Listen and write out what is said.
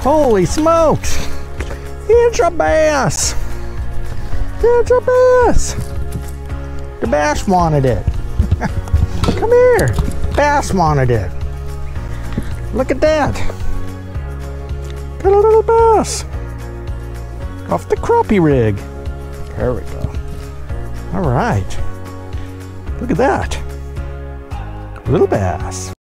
Holy smokes! It's a bass! It's a bass! The bass wanted it. Come here. Bass wanted it. Look at that. Got a little bass. Off the crappie rig. There we go. All right. Look at that. Little bass.